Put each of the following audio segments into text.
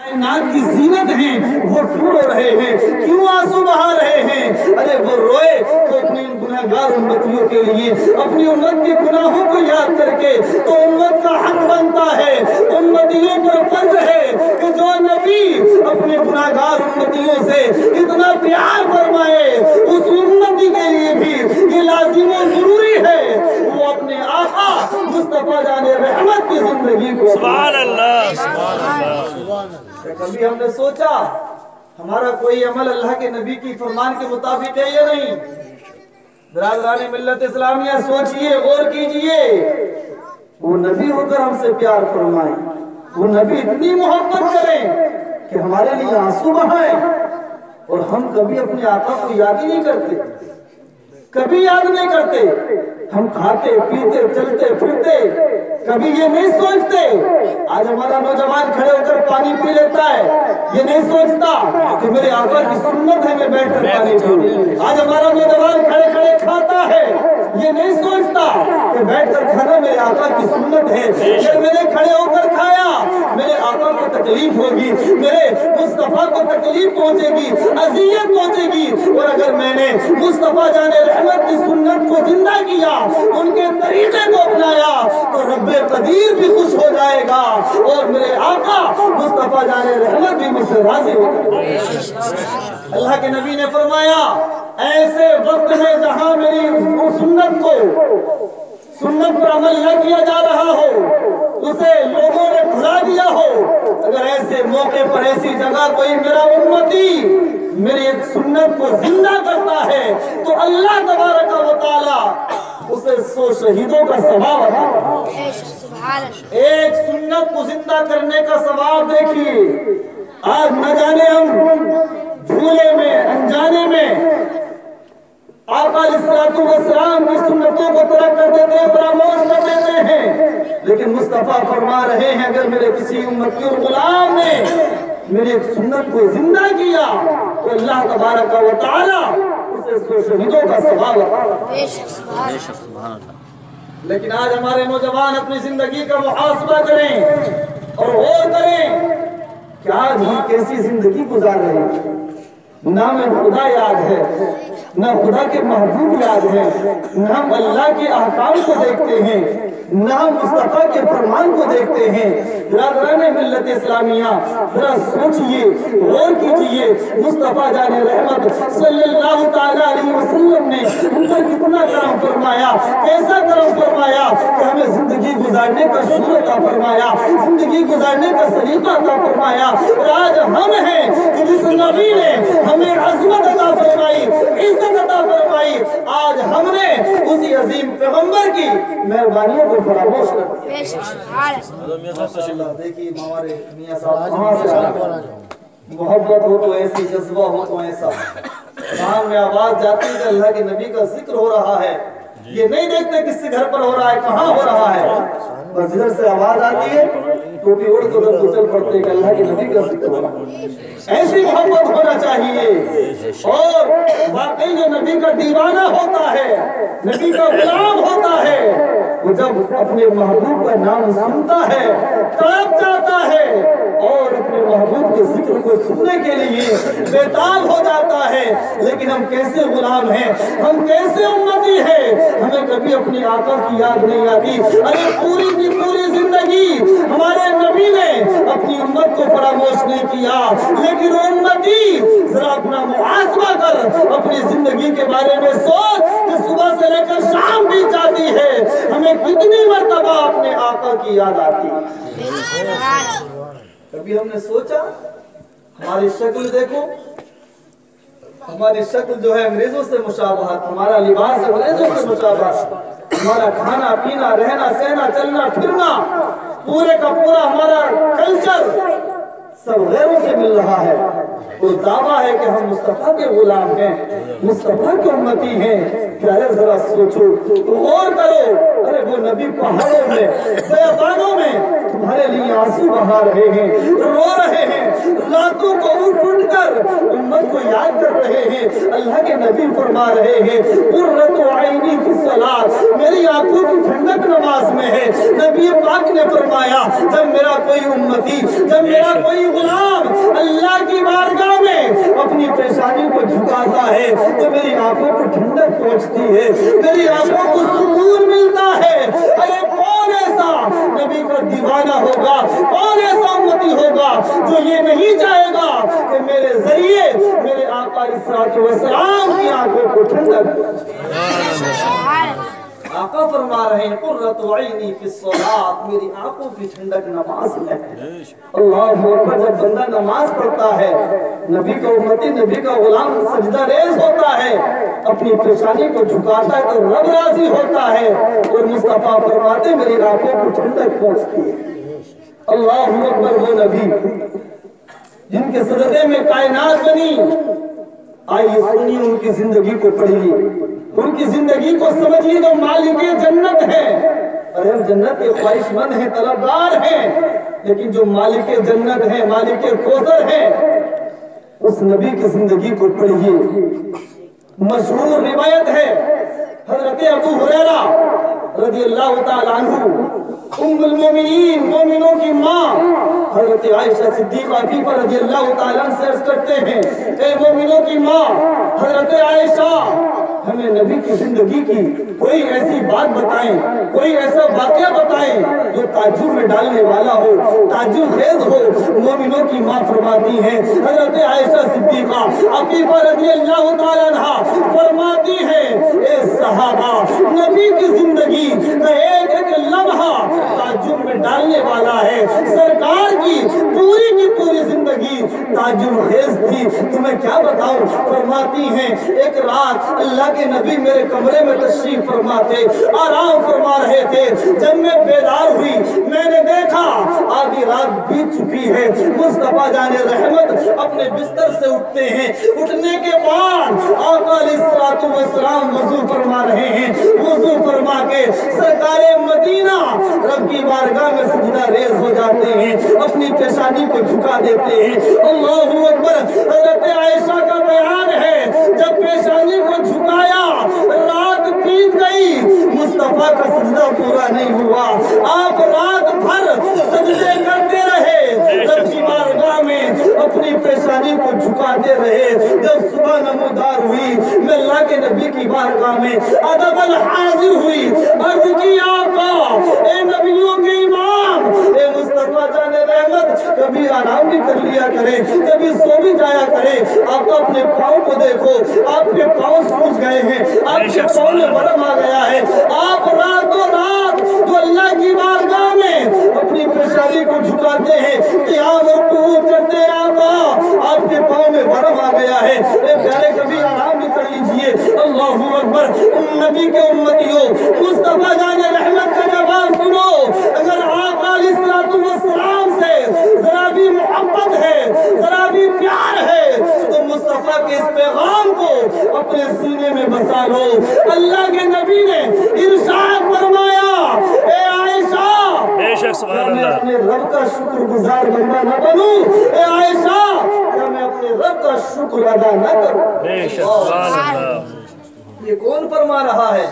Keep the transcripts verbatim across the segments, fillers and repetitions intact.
کائنات کی زینت ہیں وہ ٹھوڑ رہے ہیں، کیوں آنسو بہا رہے ہیں؟ ارے وہ روئے تو اپنی گناہگار امتیوں کے لیے، اپنی امت کے گناہوں کو یاد کر کے، تو امت کا حق بنتا ہے، امتیوں پر فرض ہے کہ جو نبی اپنے گناہگار امتیوں سے اتنا پیار فرمائے، اس امتی کے لیے بھی یہ لازم و ضروری ہے وہ اپنے آقا مصطفیٰ جان رحمت کی زندگی کو سبحان اللہ سبحان اللہ۔ کبھی ہم نے سوچا ہمارا کوئی عمل اللہ کے نبی کی فرمان کے مطابق ہے یا نہیں؟ برادران ملت اسلامیہ سوچئے، غور کیجئے، وہ نبی ہو کر ہم سے پیار فرمائیں، وہ نبی اتنی محبت کریں کہ ہمارے لیے آنسو بہائیں، اور ہم کبھی اپنے آقا کو یاد ہی نہیں کرتے، کبھی یاد نہیں کرتے۔ ہم کھاتے پیتے چلتے پھرتے کبھی یہ نہیں سوچتے، آج ہمارا نوجوان کھڑے ہو کر پانی پی لیتا ہے، یہ نہیں سوچتا کہ میرے آقا کی سنت ہے میں بیٹھ کر پانی پیوں۔ آج ہمارا نوجوان کھڑے کھڑے کھاتا ہے، یہ نہیں سوچتا کہ بیٹھ کر کھانا میرے آقا کی سنت ہے، اگر میں نے کھڑے ہو کر کھایا میرے آقا کو تکلیف ہوگی، میرے مصطفیٰ کو تکلیف پہنچے گی، اذیت پہنچے گی، اور اگر میں نے مصطفیٰ جان رحمت کی سنت کو زندہ کیا، ان کے طریقے کو اپنایا، تو رب قدیر بھی خوش ہو جائے گا، اور میرے آقا مصطفیٰ جان رحمت بھی مجھ سے راضی ہوگا۔ اللہ کے نبی نے فرمایا ایسے وقت میں جہاں میری سنت کو سنت پر عمل نہ کیا جا رہا ہو، اسے لوگوں نے بھلا دیا ہو، اگر ایسے موقع پر ایسی جگہ کوئی میرا امتی میری ایک سنت کو زندہ کرتا ہے تو اللہ تبارک و تعالی اسے سو شہیدوں کا ثواب عطا کرتا ہے۔ ایک سنت کو زندہ کرنے کا ثواب دیکھیے، آج نہ جانے ہم جھولے میں انجانے میں آقا علیہ السلام کی سنتوں کو ترک کر دیتے ہیں، فراموش کر دیتے ہیں، لیکن مصطفیٰ فرما رہے ہیں اگر میرے کسی امتی اور غلام نے میری ایک سنت کو زندہ کیا تو اللہ تبارک و تعالی اسے سو شہیدوں کا ثواب عطا کرتا ہے۔ لیکن آج ہمارے نوجوان اپنی زندگی کا محاسبہ کریں اور غور کریں کہ آج ہم کیسی زندگی گزار رہے ہیں۔ نہ ہمیں خدا یاد ہے، نہ خدا کے محبوب یاد ہے، نہ ہم اللہ کے احکام کو دیکھتے ہیں، نہ ہم مصطفیٰ کے فرمان کو دیکھتے ہیں۔ برادران ملت اسلامیہ ذرا سوچئے، غور کیجئے، مصطفیٰ جان رحمت صلی اللہ تعالیٰ علیہ وسلم نے ان پر کتنا کرم فرمایا، کیسا کرم فرمایا کہ ہمیں زندگی گزارنے کا شعور عطا فرمایا، زندگی گزارنے کا سلیقہ عطا فرمایا، اور آج ہم ہیں کہ جس نبی نے ہمیں عظمت عطا فرمائی، عزت عطا فرمائی، آج ہم نے اسی عظیم پیغمبر کی مہربانیوں کو فراموش کر دیا۔ دیکھیے ہمارے میاں صاحب کہاں سے آ محبت ہو تو ایسی، جذبہ ہو تو ایسا، کان میں آواز جاتی ہے کہ اللہ کے نبی کا ذکر ہو رہا ہے، یہ نہیں دیکھتے کس سے گھر پر ہو رہا ہے، کہاں ہو رہا ہے، بس جدھر سے آواز آتی ہے ٹوپی اڑ تو ادھر کو چل پڑتے کہ اللہ کے نبی کا ذکر ہو رہا ہے۔ ایسی محبت ہونا چاہیے، اور واقعی جو نبی کا دیوانہ ہوتا ہے، نبی کا غلام ہوتا ہے، وہ جب اپنے محبوب کا نام سنتا ہے تڑپ جاتا ہے اور اپنے محبوب کے ذکر کو سننے کے لیے بیتاب ہو جاتا ہے۔ لیکن ہم کیسے غلام ہیں، ہم کیسے امتی ہیں، ہمیں کبھی اپنی آقا کی یاد نہیں آتی۔ ارے پوری کی پوری زندگی ہمارے نبی نے اپنی امت کو فراموش نہیں کیا، لیکن امتی ذرا اپنا محاسبہ کر اپنی زندگی کے بارے میں سوچ کہ صبح سے لے کر شام بھی جاتی ہے، ہمیں کتنی مرتبہ اپنے آقا کی یاد آتی ہے۔ کبھی ہم نے سوچا ہماری شکل دیکھو، ہماری شکل جو ہے انگریزوں سے مشابہت، ہمارا لباس انگریزوں سے مشابہت، ہمارا کھانا پینا رہنا سہنا چلنا پھرنا پورے کا پورا ہمارا کلچر سب غیروں سے مل رہا ہے، وہ دعویٰ ہے کہ ہم مصطفیٰ کے غلام ہیں، مصطفیٰ کے امتی ہیں۔ کہ ارے ذرا سوچو، غور کرو، ارے وہ نبی پہاڑوں میں بیابانوں میں تمہارے لیے آنسو بہا رہے ہیں، رو رہے ہیں، راتوں کو اٹھ اٹھ کر امت کو یاد کر رہے ہیں۔ اللہ کے نبی فرما رہے ہیں قرۃ عینی فی الصلاۃ، میری آنکھوں کی ٹھنڈک نماز میں ہے۔ نبی پاک نے فرمایا جب میرا کوئی امتی، جب میرا کوئی غلام اللہ کی بارگاہ میں اپنی پیشانی کو جھکاتا ہے تو میری آنکھوں کو ٹھنڈک پہنچتی ہے، میری آنکھوں کو سکون ملتا ہے۔ ارے کون ایسا نبی کا دیوانہ ہوگا، کون ایسا امتی ہوگا جو یہ نہیں چاہے گا کہ میرے ذریعے میرے آقا علیہ السلام کی آنکھوں کو ٹھنڈک پہنچے۔ آقا فرما رہے ہیں قرۃ عینی فی الصلاۃ، میری آنکھوں کی ٹھنڈک نماز میں ہے۔ اللہ اکبر، جب بندہ نماز پڑھتا ہے، نبی کا امتی، نبی کا غلام سجدہ ریز ہوتا ہے، اپنی پیشانی کو جھکاتا ہے تو رب راضی ہوتا ہے، اور مصطفیٰ فرماتے میری آنکھوں کو ٹھنڈک پہنچتی ہے۔ اللہ اکبر، وہ نبی جن کے صدقے میں کائنات بنی، آئیے سنیے ان کی زندگی کو پڑھیے، ان کی زندگی کو سمجھیے جو مالک جنت ہے۔ ارے ہم جنت کے خواہش مند ہیں، طلبگار ہیں، لیکن جو مالک جنت ہے، مالک کوثر ہے، اس نبی کی زندگی کو پڑھیے۔ مشہور روایت ہے حضرت ابو ہریرہ رضی اللہ تعالیٰ عنہ، ام المومنین، مومنوں کی ماں حضرت عائشہ صدیقہ عفیفہ رضی اللہ تعالیٰ عنہ سے عرض کرتے ہیں، اے مومنوں کی ماں حضرت عائشہ، ہمیں نبی کی زندگی کی کوئی ایسی بات بتائیں، کوئی ایسا واقعہ بتائیں جو تعجب میں ڈالنے والا ہو، تعجب خیز ہو۔ مومنوں کی ماں فرماتی ہیں، حضرت عائشہ صدیقہ عفیفہ رضی اللہ تعالیٰ عنہ فرماتی ہیں، اے صحابہ، نبی کی زندگی کا ایک ایک لمحہ تعجب میں ڈالنے والا ہے۔ سرکار کی پوری کی پوری زندگی تعجب خیز تھی، تمہیں کیا بتاؤں؟ فرماتی ہیں، ایک رات اللہ کے نبی میرے کمرے میں تشریف فرماتے، آرام فرما رہے تھے، جب میں بیدار ہوئی میں نے دیکھا آدھی رات بیت چکی ہے، مصطفیٰ جان رحمت اپنے بستر سے اٹھتے ہیں، اٹھنے کے بعد آقا علیہ السلام وضو فرما رہے ہیں، وضو فرما کے سرکار مدینہ رب کی بارگاہ میں سجدہ ریز ہو جاتے ہیں، اپنی پیشانی کو جھکا دیتے ہیں۔ اللہ اکبر، حضرت عائشہ کا بیان ہے، جب پیشانی کو جھکایا رات بیت گئی، مصطفیٰ کا سجدہ پورا نہیں ہوا، آپ رات بھر سجدے کرتے رہے، رب کی بارگاہ میں اپنی پیشانی کو جھکاتے رہے۔ جب صبح نمودار ہوئی، میں اللہ کے نبی کی بارگاہ میں ادباً حاضر ہوئی، عرض کی آقا، اے نبیوں کے امام، اے مصطفیٰ جان رحمت، کبھی آرام بھی کر لیا کرے، کبھی سو بھی جایا کرے، آپ اپنے پاؤں کو دیکھو، آپ کے پاؤں سوج گئے ہیں، آپ کے پاؤں میں ورم آ گیا ہے، آپ رات و رات جو اللہ کی بارگاہ میں اپنی پیشانی کو جھکاتے ہیں، قیام اور قعود کرتے ہیں، آقا آپ کے پاؤں میں ورم آ گیا ہے، اے پیارے کبھی آرام بھی کر لیجئے۔ اللہ اکبر، ام نبی کے امتیوں، مصطفیٰ جان رحمت کا جواب سنو، اگر آقا علیہ السلام سے ذرا بھی محبت ہے، ذرا بھی پیار ہے تو مصطفیٰ کے اس پیغام کو اپنے سینے میں بسا لو۔ اللہ کے نبی نے ارشاد فرمایا، اے عائشہ، بے شک سبحان میں اللہ، اپنے رب کا شکر گزار بندہ نہ بنوں؟ اے عائشہ، کیا میں اپنے رب کا شکر ادا نہ کروں؟ بے شک سبحان اللہ۔ یہ کون فرما رہا ہے؟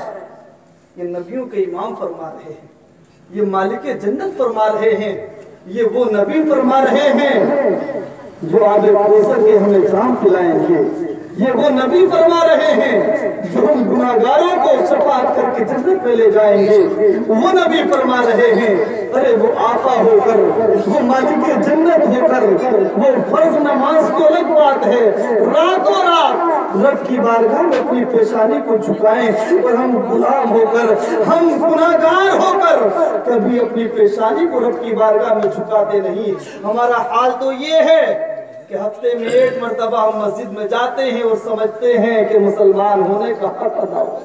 یہ نبیوں کے امام فرما رہے ہیں، یہ مالک جنت فرما رہے ہیں، یہ وہ نبی فرما رہے ہیں جو آب کوثر کے ہمیں جام پلائیں گے، یہ وہ نبی فرما رہے ہیں جو ہم گناہگاروں کو شفاعت کر کے جنت میں لے جائیں گے، وہ نبی فرما رہے ہیں۔ ارے وہ آقا ہو کر، وہ مالک جنت ہو کر، وہ فرض نماز کو الگ بات ہے، راتوں رات رب کی بارگاہ میں اپنی پیشانی کو جھکائیں، اور ہم غلام ہو کر، ہم گناہگار ہو کر کبھی اپنی پیشانی کو رب کی بارگاہ میں جھکاتے نہیں۔ ہمارا حال تو یہ ہے کہ ہفتے میں ایک مرتبہ ہم مسجد میں جاتے ہیں اور سمجھتے ہیں کہ مسلمان ہونے کا حق ادا ہو۔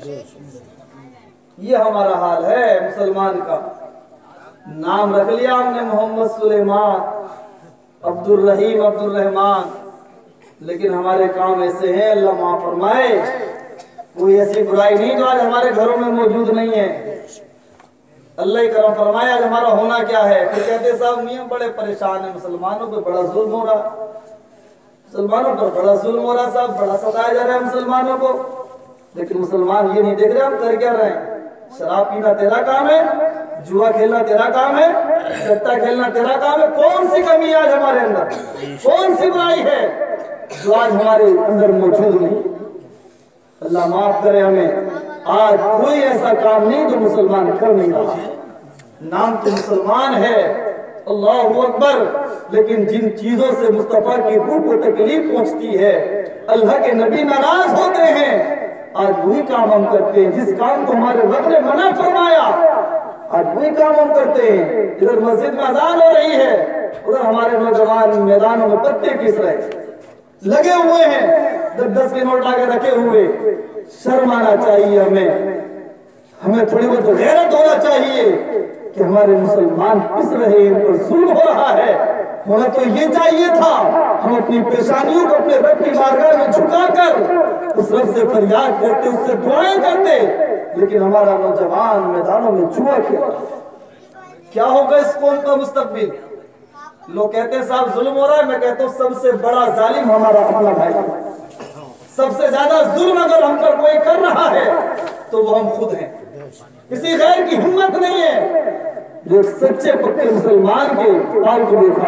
یہ ہمارا حال ہے مسلمان کا۔ نام رکھ لیا ہم نے محمد سلیمان، عبد الرحیم، عبد الرحمان، لیکن ہمارے کام ایسے ہیں، اللہ معاف فرمائے، کوئی ایسی برائی نہیں جو آج ہمارے گھروں میں موجود نہیں ہے۔ اللہ کرم فرمائے، آج ہمارا ہونا کیا ہے؟ پھر کہتے ہیں صاحب میاں بڑے پریشان ہیں، مسلمانوں پہ بڑا ظلم ہو رہا، مسلمانوں پر بڑا ظلم ہو رہا، صاحب بڑا ستایا جا رہا ہے مسلمانوں کو، لیکن مسلمان یہ نہیں دیکھ رہے ہم کر کیا رہے ہیں۔ شراب پینا تیرا کام ہے، جوا کھیلنا تیرا کام ہے، سٹا کھیلنا تیرا کام ہے. کون سی کمی آج ہمارے اندر، کون سی برائی ہے جو آج ہمارے اندر موجود نہیں؟ اللہ معاف کرے ہمیں. آج کوئی ایسا کام نہیں جو مسلمان کر نہیں رہا. نام تو مسلمان ہے، اللہ اکبر، لیکن جن چیزوں سے مصطفیٰ کی روح کو تکلیف پہنچتی ہے، اللہ کے نبی ناراض ہوتے ہیں، آج وہی کام ہم کرتے ہیں. جس کام کو ہمارے رب نے منع فرمایا آج وہی کام ہم کرتے ہیں. ادھر مسجد میں اذان ہو رہی ہے، ادھر ہمارے نوجوان میدانوں میں پتے پیس رہے لگے ہوئے ہیں، دس دس کے نوٹ لا کے رکھے ہوئے. شرم آنا چاہیے ہمیں ہمیں تھوڑی بہت غیرت ہونا چاہیے کہ ہمارے مسلمان پس رہے ہیں، ان پر ظلم ہو رہا ہے. ہونا تو یہ چاہیے تھا ہم اپنی پیشانیوں کو اپنے رب کی بارگاہ میں جھکا کر اس رب سے فریاد کرتے، اس سے دعائیں کرتے، لیکن ہمارا نوجوان میدانوں میں جوا کھیل. کیا ہوگا اس قوم کا مستقبل؟ لوگ کہتے ہیں صاحب ظلم ہو رہا ہے، میں کہتا ہوں سب سے بڑا ظالم ہمارا اپنا بھائی ہے. سب سے زیادہ ظلم اگر ہم پر کوئی کر رہا ہے تو وہ ہم خود ہیں. کسی غیر کی ہمت نہیں ہے جو سچے پکے مسلمان کے پال کو دیکھا.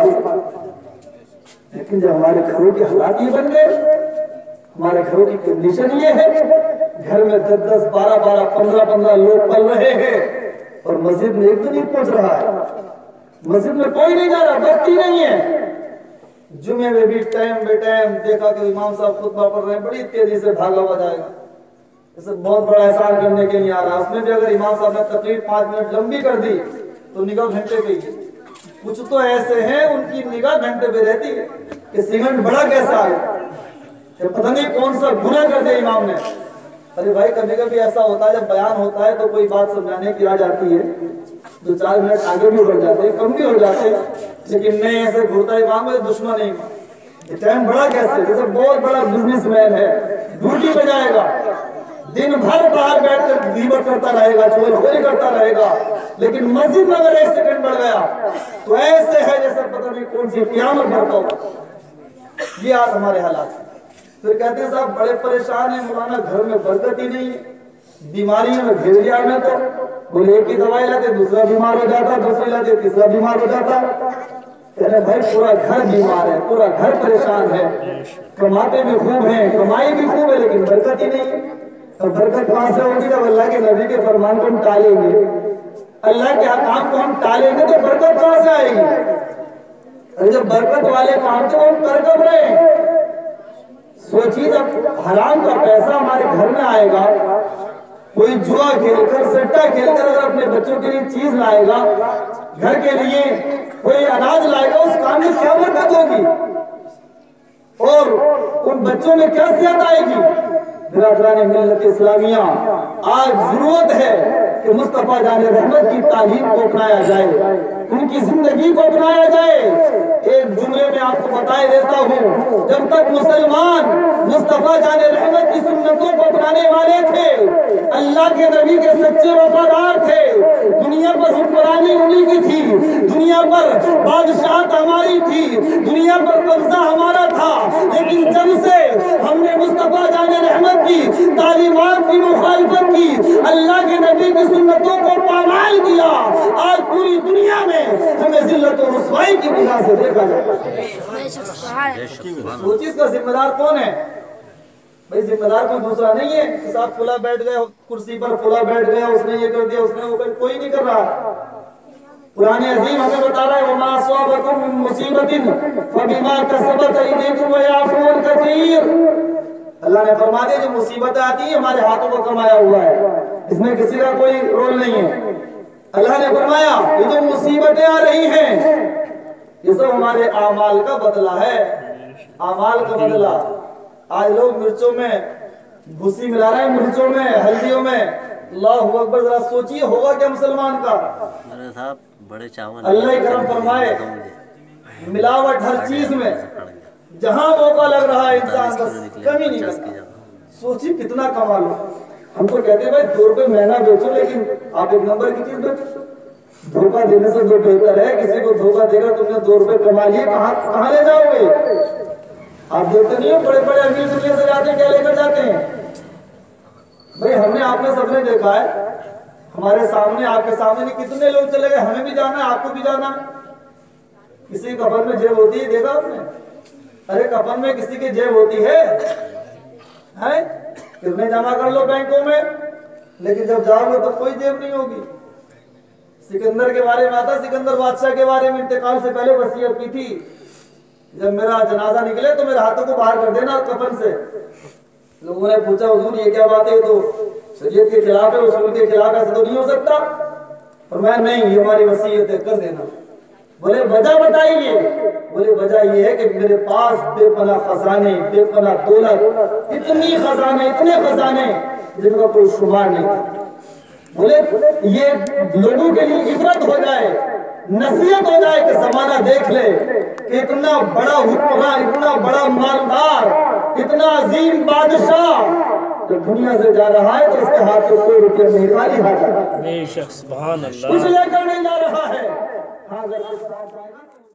لیکن جب ہمارے گھروں کے حالات یہ بن گئے، ہمارے گھروں کی کنڈیشن یہ ہے، گھر میں دس دس بارہ بارہ پندرہ پندرہ لوگ پل رہے ہیں اور مسجد میں ایک تو نہیں پہنچ رہا ہے، مسجد میں کوئی نہیں جا رہا، بستی نہیں ہے. جمعے میں بھی ٹائم بے ٹائم دیکھا کہ امام صاحب خطبہ پڑھ رہے ہیں، بڑی تیزی سے بھاگا ہوا جائے گا، اسے بہت بڑا احسان کرنے کے لیے آ رہا ہے. اس میں بھی اگر امام صاحب نے تقریر پانچ منٹ لمبی کر دی تو نگاہ گھنٹے پہ ہی. کچھ تو ایسے ہیں ان کی نگاہ گھنٹے پہ رہتی ہے کہ سیکنڈ بڑا کیسا ہے، پتہ نہیں کون سا گناہ کر دیا امام نے. ارے بھائی کبھی کبھی ایسا ہوتا ہے جب بیان ہوتا ہے تو کوئی بات سمجھانے کی آ جاتی ہے، دو چار منٹ آگے بھی بڑھ جاتے ہیں، کم بھی ہو جاتے ہیں، لیکن نہیں ایسے گھرتا امام ہے دشمن نہیں. یہ ٹائم بڑا کیسے، جیسے بہت بڑا بزنس مین ہے، ڈیوٹی پہ جائے گا، دن بھر باہر بیٹھ کر غیبت کرتا رہے گا، چغل خوری کرتا رہے گا، لیکن مسجد میں اگر ایک سیکنڈ بڑھ گیا تو ایسے ہے جیسے پتہ نہیں کون سی قیامت بڑھتا ہو. یہ آج ہمارے حالات ہیں. پھر کہتے ہیں صاحب بڑے پریشان ہیں مولانا، گھر میں برکت ہی نہیں ہے، بیماریوں میں گھیر لیا میں تو بولے ایک کی دوائی لاتے دوسرا بیمار ہو جاتا، دوسری لاتے تیسرا بیمار ہو جاتا. کہتے بھائی پورا گھر بیمار ہے، پورا گھر پریشان ہے، کماتے بھی خوب ہیں، کمائی بھی خوب ہے، لیکن برکت ہی نہیں ہے. اور برکت کہاں سے ہوگی جب اللہ کے نبی کے فرمان کو ہم ٹالیں گے، اللہ کے حکام کو ہم ٹالیں گے تو برکت کہاں سے آئے گی؟ اور جب برکت والے کام تھے وہ ہم کر کب رہے ہیں؟ سوچیے جب حرام کا پیسہ ہمارے گھر میں آئے گا، کوئی جوا کھیل کر سٹا کھیل کر اگر اپنے بچوں کے لیے چیز لائے گا، گھر کے لیے کوئی اناج لائے گا، اس کام میں کیا برکت ہوگی اور ان بچوں میں کیا صحت آئے گی؟ برادران ملت اسلامیہ، آج ضرورت ہے کہ مصطفیٰ جان رحمت کی تعلیم کو اپنایا جائے، ان کی زندگی کو اپنایا جائے. ایک جملے میں آپ کو بتائے دیتا ہوں، جب تک مسلمان مصطفیٰ جان رحمت کی سنتوں کو اپنانے والے تھے، اللہ کے نبی کے سچے وفادار تھے، دنیا پر حکمرانی انہی کی تھی، دنیا پر بادشاہت ہماری تھی، دنیا پر قبضہ ہمارا تھا. لیکن جب سے ہم نے مصطفیٰ جان رحمت کی تعلیمات کی مخالفت کی، اللہ کے نبی کی سنتوں کو پامال کیا، آج پوری دنیا میں ہمیں ذلت و رسوائی کی بنا سے دیکھا جاتا ہے. سوچیے اس کا ذمہ دار کون ہے؟ بھئی ذمہ دار کوئی دوسرا نہیں ہے کہ صاحب فلاں بیٹھ گئے کرسی پر، فلاں بیٹھ گیا اس نے یہ کر دیا، اس نے وہ کر، کوئی نہیں کر رہا. قرآن عظیم ہمیں بتا رہا ہے وَمَا أَصَابَكُم مِّن مُّصِيبَةٍ فَبِمَا كَسَبَتْ أَيْدِيكُمْ وَيَعْفُو عَن كَثِيرٍ. اللہ نے فرما دیا جو مصیبتیں آتی ہیں ہمارے ہاتھوں کو کمایا ہوا ہے، اس میں کسی کا کوئی رول نہیں ہے. اللہ نے فرمایا یہ جو مصیبتیں آ رہی ہیں یہ سب ہمارے اعمال کا بدلہ ہے، اعمال کا بدلہ. آج لوگ مرچوں میں بھوسی ملا رہے ہیں، مرچوں میں، ہلدیوں میں. اللہ اکبر، ذرا سوچیے ہوگا کیا مسلمان کا؟ بڑے چاول اللہ کرم فرمائے، ملاوٹ ہر چیز میں، جہاں موقع لگ رہا ہے انسان بس کمی نہیں کرتا. سوچیے کتنا کما لو. ہم تو کہتے ہیں بھائی دو روپے مہنگا بیچو، لیکن آپ ایک نمبر کی چیز بیچو. دھوکہ دینے سے جو بہتر ہے کسی کو دھوکہ دے کر تم نے دو روپے کما لیے، کہاں کہاں لے جاؤ گے؟ آپ دیکھتے نہیں ہو بڑے بڑے امیر دنیا سے جاتے ہیں، کیا لے کر جاتے ہیں؟ بھئی ہم نے آپ نے سب نے دیکھا ہے، हमारे सामने, आपके सामने नहीं, कितने लोग चले गए, हमें भी जाना है, आपको भी जाना। किसी कफन में जेब होती है, देखा आपने? अरे कफन में किसी की जेब होती है, हैं? कितने जमा कर लो बैंकों में, लेकिन जब जाओगे तो कोई जेब नहीं होगी। सिकंदर के बारे में आता, सिकंदर बादशाह के बारे में इंतकाल से पहले वसीयत की थी, जब मेरा जनाजा निकले तो मेरे हाथों को बाहर कर देना कफन से। लोगों ने पूछा हुजूर ये क्या बात है, तो शरीयत के खिलाफ है, उसूल के खिलाफ, ऐसा तो नहीं हो सकता। और मैं नहीं, ये हमारी वसीयत है, कर देना। बोले वजह बताइए। बोले वजह ये है कि मेरे पास बेपनाह खजाने, बेपनाह दौलत, इतनी खजाने, इतने खजाने जिनका कोई शुमार नहीं था। बोले ये लोगों के लिए इबरत हो जाए, नसीहत हो जाए कि जमाना देख ले कि इतना बड़ा हुक्मरान, इतना बड़ा मालदार, इतना अजीम बादशाह जो दुनिया से जा रहा है तो उसके हाथ में कोई रुपया नहीं, खाली हाथ है, बेशक सुभान अल्लाह, कुछ लेकर नहीं जा रहा है। हाँ, अगर